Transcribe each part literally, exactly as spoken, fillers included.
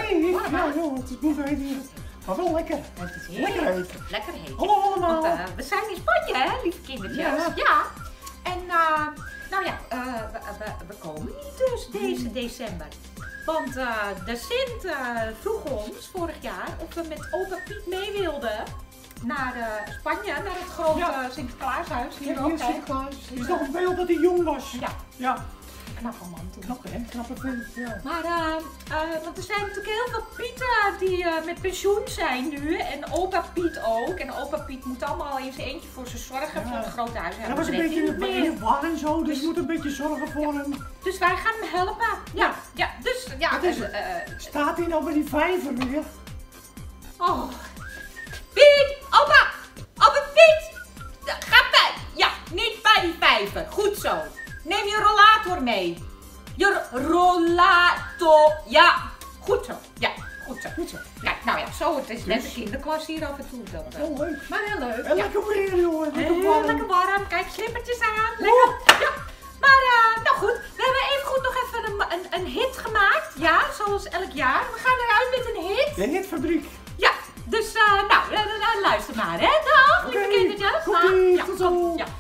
Nee, Warm, ja, hè? joh, het is niet eten. Maar wel lekker. Het is Lekker heerlijk. eten. Lekker heet. Hallo allemaal. Want uh, we zijn in Spanje, hè, lieve kindertjes. Ja. Ja. En uh, nou ja, uh, we, we, we komen niet dus deze december. Want uh, de Sint uh, vroeg ons vorig jaar of we met opa Piet mee wilden naar uh, Spanje, naar het grote Ja. Sinterklaashuis. Ja, Hier hier ook, is hè. Sinterklaas. Je zag een beeld dat hij jong was. Ja, Ja. knappe man toen. Knap hè, knappe vent. Ja. Maar, uh, uh, want er zijn natuurlijk heel veel Pieten die uh, met pensioen zijn nu. En opa Piet ook. En opa Piet moet allemaal in zijn eentje voor ze zorgen Ja. voor het grote huis. En dat was een beetje in de war en zo, dus je moet een beetje zorgen voor hem. Dus wij gaan hem helpen. Ja, ja, dus ja. Wat is uh, het? uh, Staat hij nou bij die vijver weer? oh. Piet, opa, opa Piet. Ga bij. Ja, niet bij die vijver. Goed zo. Neem je rollator mee. Je rollator. Ja, goed zo. Ja, goed zo. Goed zo. Kijk, nou ja, zo, het is net een kinderklas hier af en toe. Dat, uh, Heel leuk. maar heel leuk. En Ja. lekker weer jongen, lekker Heel warm. lekker warm. Kijk, slippertjes aan. Lekker. Ja. Maar, uh, nou goed, we hebben even goed nog even een, een, een hit gemaakt. Ja, zoals elk jaar. We gaan eruit met een hit. De hitfabriek. Ja, dus uh, nou, uh, uh, luister maar, hè. Dag, lieve Oké, kindertjes. komt-ie, Ja, tot zo. komt- ja.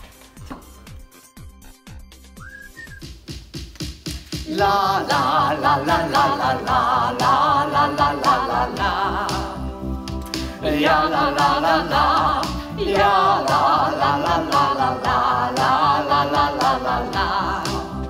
La la la la la la la la la la la la la. Ja la la la la. Ja la la la la la la la la la la la la.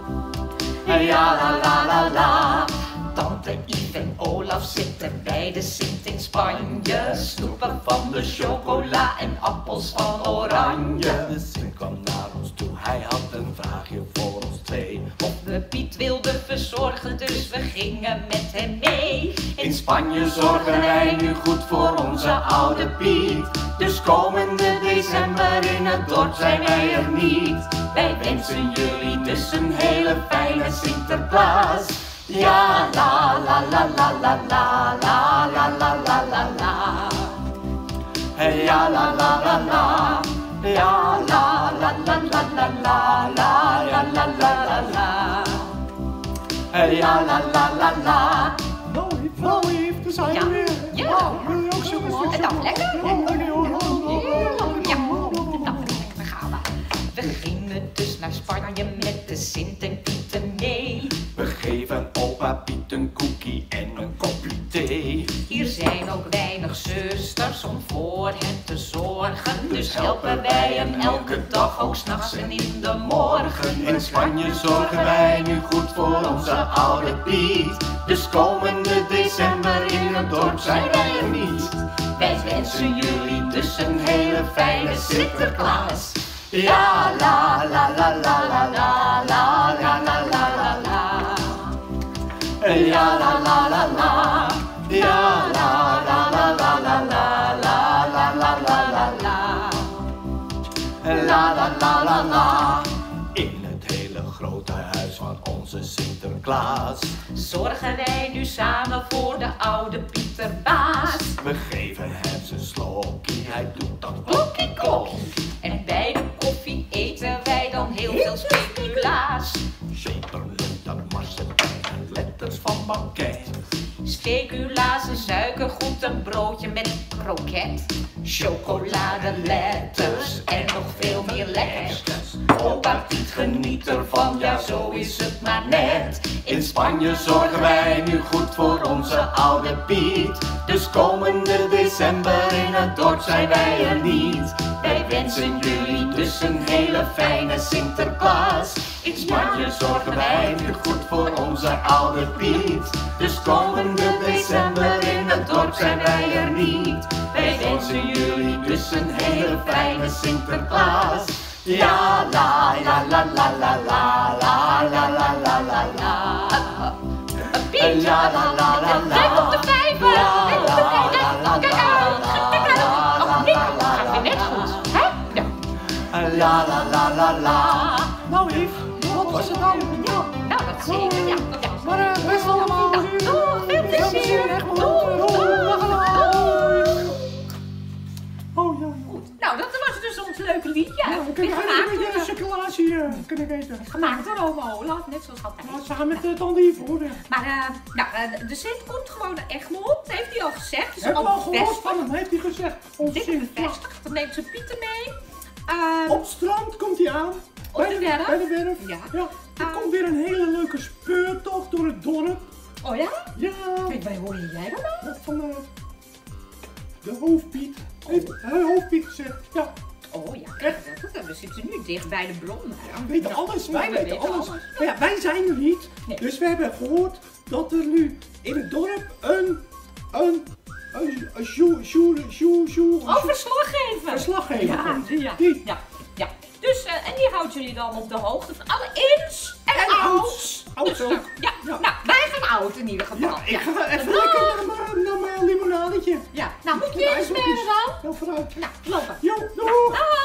Ja la la la la. Tante Yves en Olaf zitten bij de Sint in Spanje. Snoepen van de chocola en appels van oranje. De Sint kwam naar ons toe, hij had een vraagje voor ons twee. Of we Piet wilden verzorgen, dus we gingen met hem mee. In Spanje zorgen wij nu goed voor onze oude Piet. Dus komende december in het dorp zijn wij er niet. Wij wensen jullie dus een hele fijne Sinterklaas. Ja la la la la la la la la la la la la. Ja la la la la. Ja la la la la la la la la la la la la. Ja la la la la. Nou Yves, nou Yves, daar zijn Ja. we weer. Ja. Nou, wil je ook zo'n stukje? En dan lekker? Oh, lekker hoor. Ja, nou, we gaan we. We gingen dus naar Spanje met de Sint en Pieten mee. We geven opa Piet een koekie en een kopje thee. Hier zijn ook weinig zusters om voor hem te zorgen. Dus helpen wij hem elke dag, ook s'nachts en in de morgen. In Spanje zorgen wij nu goed voor onze oude Piet. Dus komende december in het dorp zijn wij er niet. Wij wensen jullie dus een hele fijne Sinterklaas. Ja la la la la la la la la la la la la. Ja la la la la. Ja la la la la la la la la la la la la. La la la la la. In het hele grote huis van onze Sinterklaas. Zorgen wij nu samen voor de oude Pieterbaas. We geven hem zijn slokkie, hij doet dat Klokkie, klokkie. En bij de koffie eten wij dan heel veel speculaas. Zeeperlunt, dat marsepein en letters van banket. Speculaas, een suikergoed, een broodje met kroket. Chocoladeletters en nog veel meer lekkers. Opa Piet geniet ervan, ja zo is het maar net. In Spanje zorgen wij nu goed voor onze oude Piet. Dus komende december in het dorp zijn wij er niet. Wij wensen jullie dus een hele fijne Sinterklaas. In Spanje zorgen wij nu goed voor onze oude Piet. Dus komende december in het dorp zijn wij er niet. Wij wensen jullie dus een hele fijne Sinterklaas. Ja la la la la la la la la la la la la. Piet, Ja la la la la. kijk op de vijver! Kijk op de vijver! Kijk uit! Kijk uit! Ach, niet! Gaat weer net goed, hè? Ja. La la la la la. Nou Yves, wat was het nou? Ja. Nou, dat zeker, ja. Ja. Maar uh, best allemaal. Nou, doeg, veel plezier! Echt Doeg, bedankt. doeg, doeg. Oh ja. Nou, dat was dus ons leuke liedje. Ja, we kunnen Weer eigenlijk een gemaakt beetje door- een circulatie. uh, kunnen zeker weten. Gemaakt door oma Olaf, net zoals altijd. Nou, samen met de tante hiervoor. Maar uh, nou, uh, de Sint komt gewoon naar Egmond, heeft hij al gezegd. Dus Heb je al ook gehoord van hem, heeft hij gezegd. Ons Dit Sint, ja. bevestigd, dan neemt ze Pieter mee. Uh, Op het strand komt hij aan. Op de werf? Bij de werf. Ja. ja. Er Ah. komt weer een hele leuke speurtocht door het dorp. oh ja? Ja. Kijk, waar hoor je jij dan nou? Ja, van de, de hoofdpiet. Heeft de hoofdpiet gezegd. Ja. Oh ja, kijk, dat, dat, we zitten nu dicht bij de bron. We weten alles, wij we weten weten alles. alles. Maar ja, wij zijn er niet. Nee. Dus we hebben gehoord dat er nu in het dorp een, een, een, een sjoe, sjoe, sjoe, sjoe, Oh, verslaggever. verslaggever Ja, komt. ja, Die. ja, ja. Dus, uh, en die houdt jullie dan op de hoogte van alle ins en, En outs. outs. Outs Dus, ook. uh, ja. Ja. Nou, wij gaan oud in ieder geval. Ja, ik ga even Dag. lekker naar mijn, naar mijn limonadetje. Ja, nou moet je Met weer eens ijsblokjes. mee dan. Ja, vooruit. Nou, lopen. Jo, doeg. Dag.